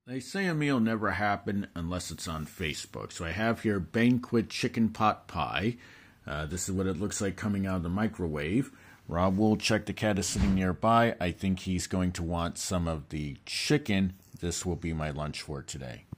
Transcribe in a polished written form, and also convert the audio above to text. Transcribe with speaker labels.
Speaker 1: They say a meal never happened unless it's on Facebook. So I have here Banquet chicken pot pie. This is what it looks like coming out of the microwave. Rob Woolcheck, the cat, is sitting nearby. I think he's going to want some of the chicken. This will be my lunch for today.